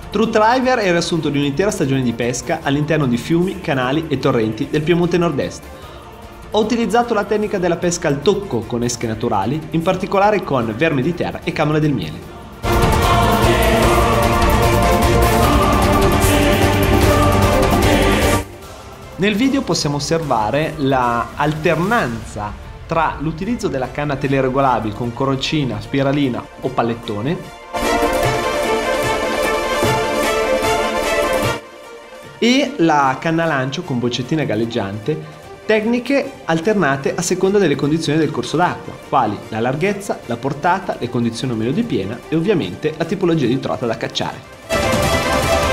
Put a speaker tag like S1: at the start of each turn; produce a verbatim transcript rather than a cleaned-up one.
S1: Truth Driver è il riassunto di un'intera stagione di pesca all'interno di fiumi, canali e torrenti del Piemonte Nord-Est. Ho utilizzato la tecnica della pesca al tocco con esche naturali, in particolare con verme di terra e cannone del miele. Nel video possiamo osservare la alternanza tra l'utilizzo della canna teleregolabile con corocina, spiralina o pallettone e la canna lancio con boccettina galleggiante, tecniche alternate a seconda delle condizioni del corso d'acqua, quali la larghezza, la portata, le condizioni o meno di piena e ovviamente la tipologia di trota da cacciare.